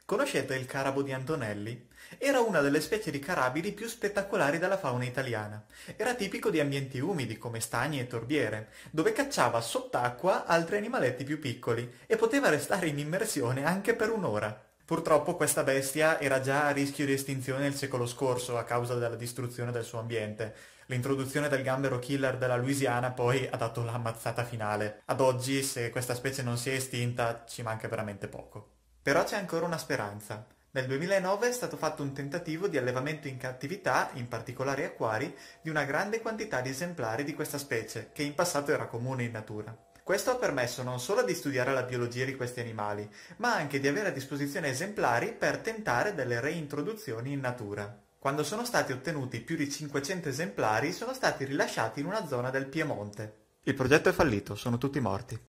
Conoscete il carabo di Antonelli? Era una delle specie di carabidi più spettacolari della fauna italiana. Era tipico di ambienti umidi come stagni e torbiere, dove cacciava sott'acqua altri animaletti più piccoli e poteva restare in immersione anche per un'ora. Purtroppo questa bestia era già a rischio di estinzione il secolo scorso a causa della distruzione del suo ambiente. L'introduzione del gambero killer della Louisiana poi ha dato l'ammazzata finale. Ad oggi, se questa specie non si è estinta, ci manca veramente poco. Però c'è ancora una speranza. Nel 2009 è stato fatto un tentativo di allevamento in cattività, in particolari acquari, di una grande quantità di esemplari di questa specie, che in passato era comune in natura. Questo ha permesso non solo di studiare la biologia di questi animali, ma anche di avere a disposizione esemplari per tentare delle reintroduzioni in natura. Quando sono stati ottenuti più di 500 esemplari, sono stati rilasciati in una zona del Piemonte. Il progetto è fallito, sono tutti morti.